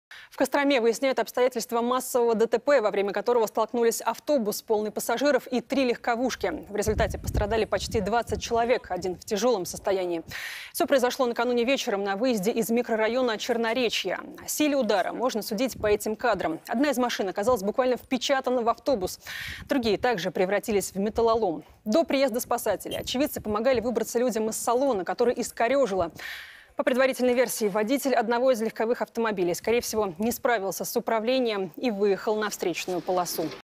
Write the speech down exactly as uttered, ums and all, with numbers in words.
В Костроме выясняют обстоятельства массового ДТП, во время которого столкнулись автобус, полный пассажиров, и три легковушки. В результате пострадали почти двадцать человек, один в тяжелом состоянии. Все произошло накануне вечером на выезде из микрорайона Черноречья. О силе удара можно судить по этим кадрам. Одна из машин оказалась буквально впечатана в автобус. Другие также превратились в металлолом. До приезда спасателей очевидцы помогали выбраться людям из салона, который искорежило. По предварительной версии, водитель одного из легковых автомобилей, скорее всего, не справился с управлением и выехал на встречную полосу.